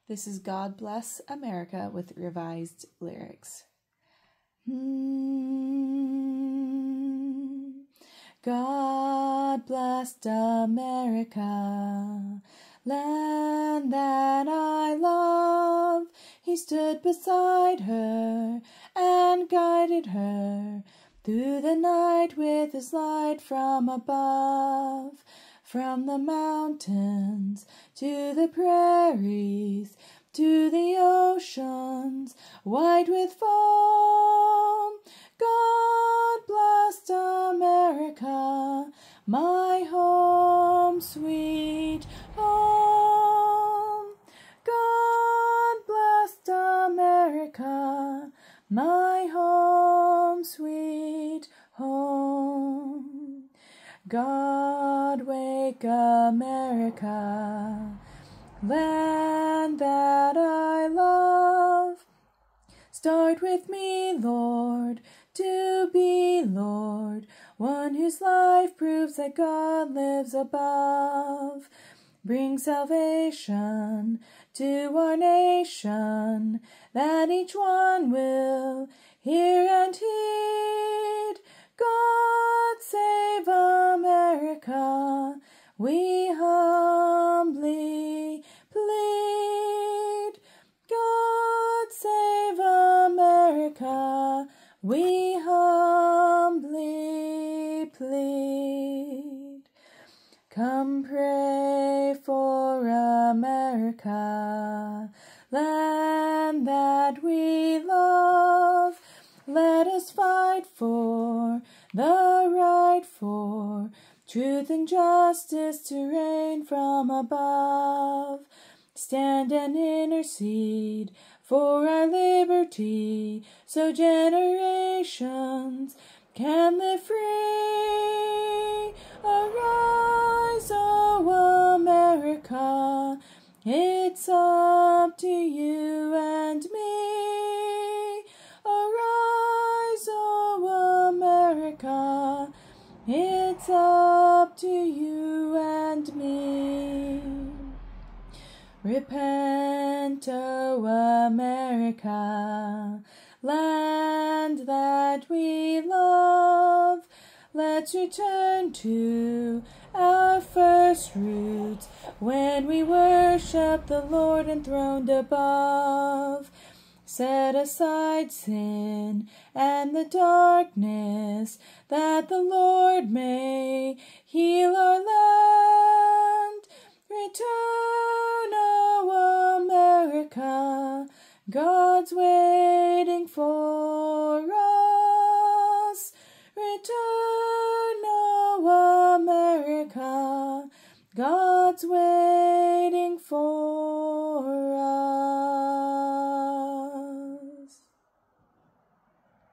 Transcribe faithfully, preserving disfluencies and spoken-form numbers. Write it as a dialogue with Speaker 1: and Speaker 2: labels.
Speaker 1: This is God Bless America with revised lyrics. Hmm. God blessed America, land that I love. He stood beside her and guided her through the night with his light from above. From the mountains to the prairies, to the oceans white with foam, God blessed America, my home, sweet home. God blessed America, my home, sweet home. God wake America, land that I love. Start with me, Lord, to be Lord, one whose life proves that God lives above. Bring salvation to our nation, that each one will hear and heed. God save America, we humbly plead. God save America, we humbly plead. Come pray for America, land that we love. Let us fight for the right, for truth and justice to reign from above. Stand and intercede for our liberty, so generations can live free. Arise, O America, it's up to you and me. Arise, O America, it's up to you and me. Repent, O America, land that we love. Let's return to our first roots, when we worship the Lord enthroned above. Set aside sin and the darkness, that the Lord may heal our land. Return, O America, God's way